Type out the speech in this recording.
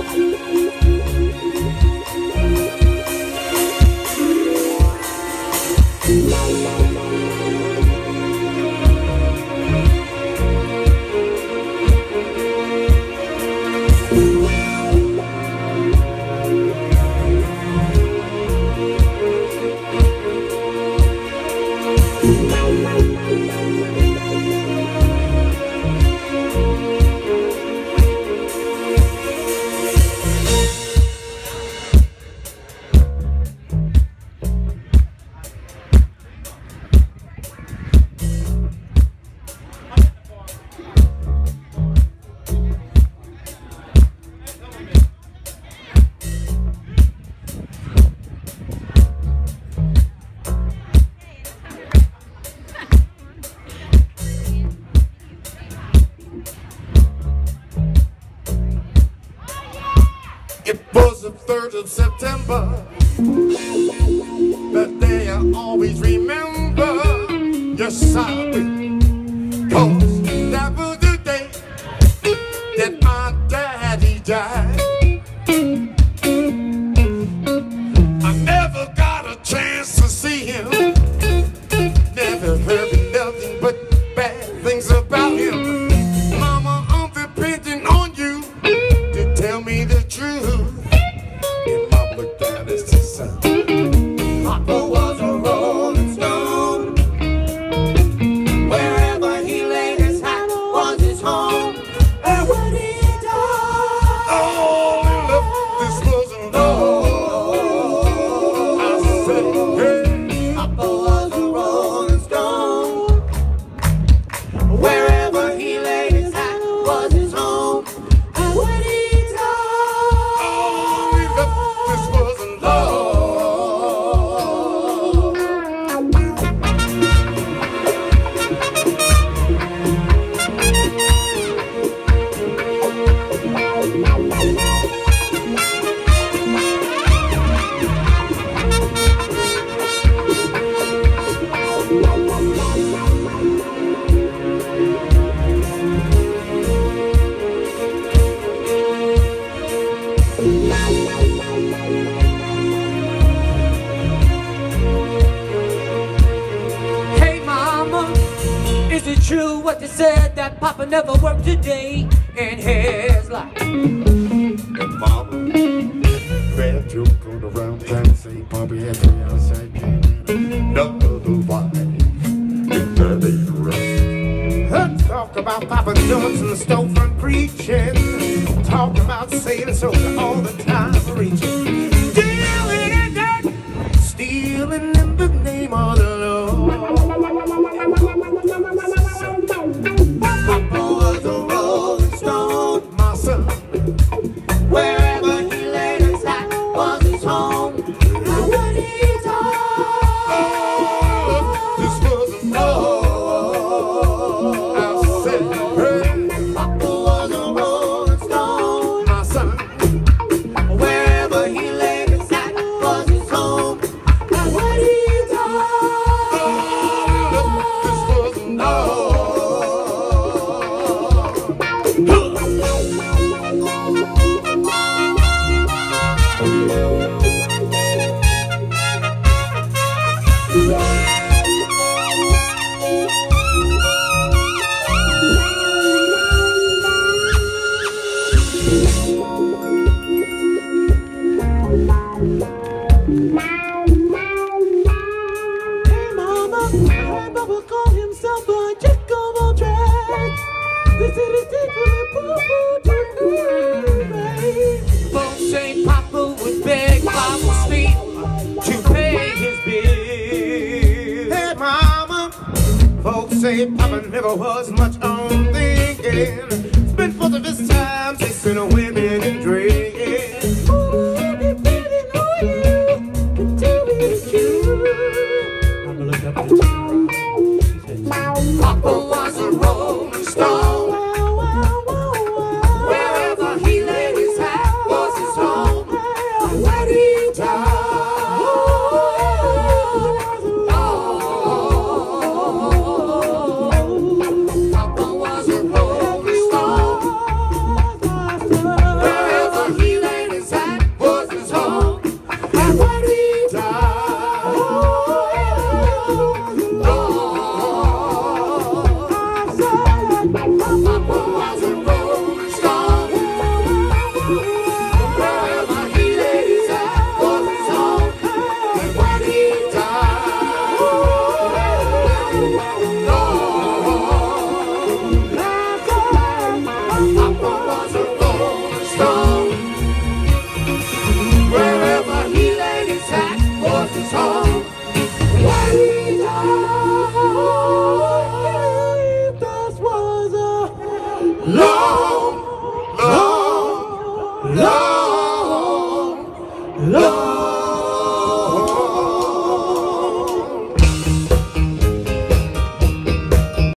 It was the 3rd of September, that day I always remember. Yes, I will, 'cause that was the day that my daddy died. I never got a chance to see him, never heard nothing but bad things about him. Mama, I'm depending on you to tell me the truth. And Mom looked at us and said, Papa was a rolling stone. Wherever he laid his hat was his home. And when he died, oh, he left this was alone. I said, hey, Papa was a rolling stone. Wherever he laid his hat was his home. And when he died, oh, he left this was alone. Hey mama, is it true what they said that Papa never worked a day in his life? And Mama, bad joke going around town saying Papa had 3 outside games. No other wife in that ain't right. Talk about Papa doing some storefront preaching. Talk about saying so all the time reaching. Stealing and that, stealing in the name of the Lord. Papa was a rolling stone, my son. Wherever he laid his hat was his home. And when he died, oh, this was alone. I said, hey, Papa was a rolling stone, my son. Wherever he laid his hat was his home. And when he died, oh, this was alone. Hey mama, Papa called himself a jack of all trades. The city's people and boo-boo to Folks say Papa would beg Mama's feet to pay his bill. Hey mama, folks say Papa never was much on thinking. Spent most of his time chasing women and drinking. Ooh, depending on you can tell me the truth. Mama looked up at the Papa was a rolling stone. Wherever he laid his hat was his home. And when he died, oh, Papa was a rolling stone. Lord.